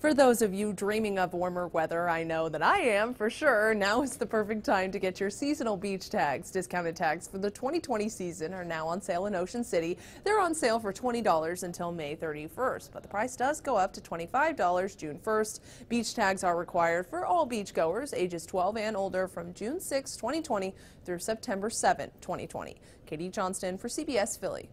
For those of you dreaming of warmer weather, I know that I am for sure. Now is the perfect time to get your seasonal beach tags. Discounted tags for the 2020 season are now on sale in Ocean City. They're on sale for $20 until May 31st, but the price does go up to $25 June 1st. Beach tags are required for all beachgoers ages 12 and older from June 6, 2020 through September 7, 2020. Katie Johnston for CBS Philly.